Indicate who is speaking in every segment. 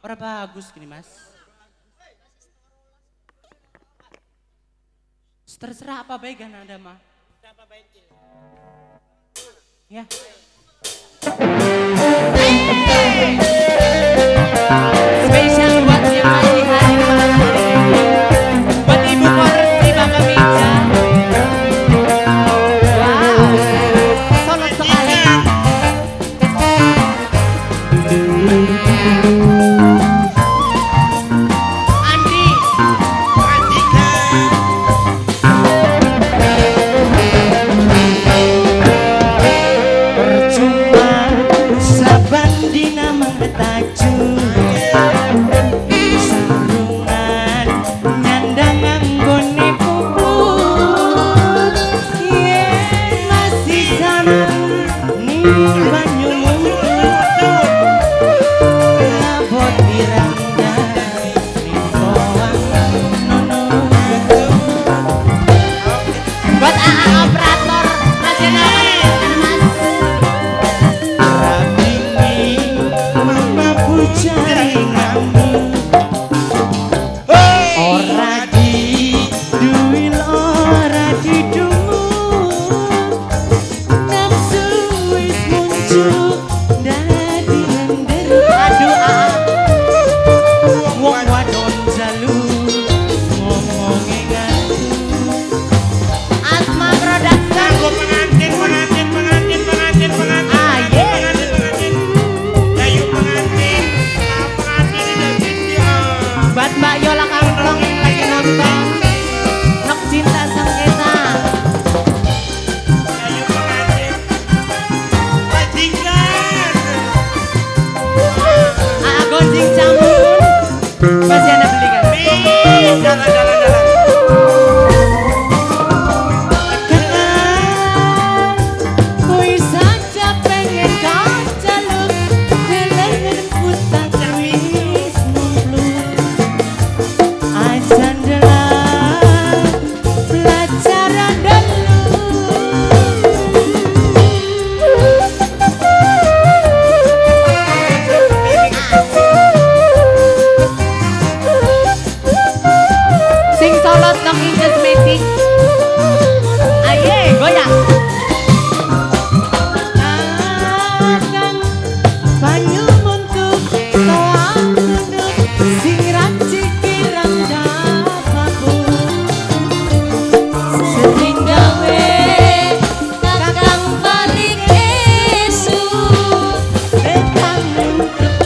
Speaker 1: Ora bagus gini mas. Terserah apa baik kan Anda mah. Ya. Spesial buat yang lagi hari malam hari ini. Buat Ibu Korsi Bapak Meja. Wow, solid sekali. Andi, Andika. Percuma saban dina mengetaju. Sarungan nyandang anggone puput. Yen masih sama ning banyu muntut. Abot diranda ning bawang nono. Buat AA operator nasional Rapini mama pucari ngamu. Ora di duwil ora didumuk. Nafsu wis muncul dadi lender. Aduh wong wadon jalu ngomonge ngatur. Asma production.
Speaker 2: Aku pengantin.
Speaker 1: Aye.
Speaker 2: Dayu pengantin. Pengantin ini dia.
Speaker 1: Buat Mbak Yola Kamplong yang lagi nonton. Nok cinta sengketa.
Speaker 2: Dayu pengantin. Bajingan.
Speaker 1: Gonjing campur. Masih Anda belikan.
Speaker 2: Jalan.
Speaker 1: Kui saja pengen kau jaluk. Delengen putar wis numpluk. Ajan delang pelajaran dulu. Sing solot nok inces metik. Aye, goyang. Akan banyu muntuk toang duduk. Sing racik kirang dapaku. Sering gawe kakang balik esuk. Rekang muntuk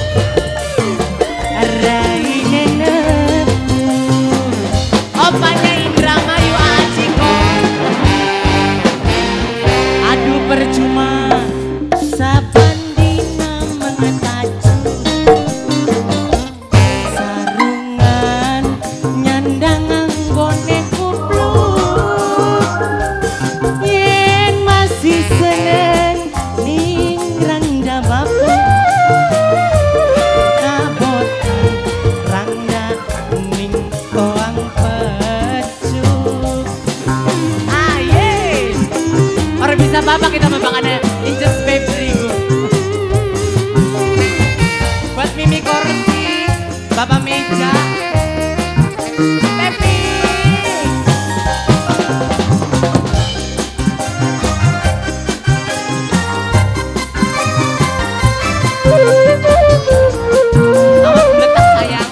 Speaker 1: raine nepu. Opanya Indramayu Aciko. Aduh percuma saban dina mengetaju. Sarungan nyandang anggone kupluk. Yen masih seneng ning randa bapu. Abot randa ning koang pecuk. Aye. Orang bisa bapak kita membangannya inces Febri. Buat Mimi Korsi, Bapak Meja, Pepi. Awas meletak sayang.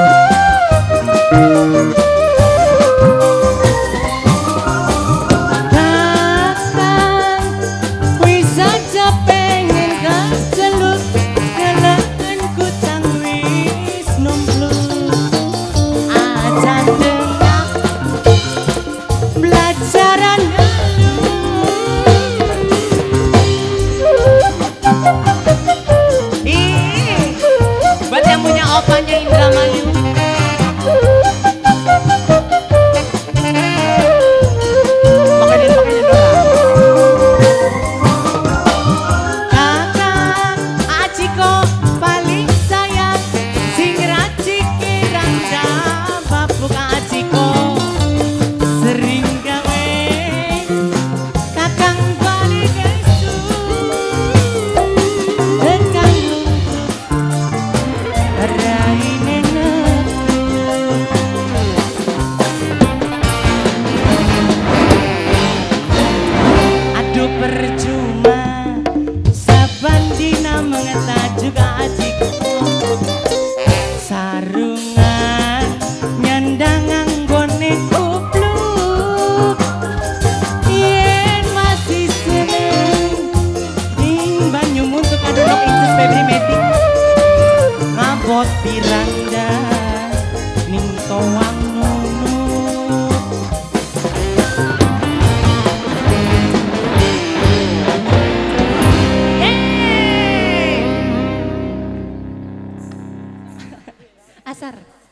Speaker 1: Datang, wis saja pengen keceluk. Delengen kutang wis numpluk. Ajan dengar pelajaran dulu. Ih, buat yang punya opanya ini.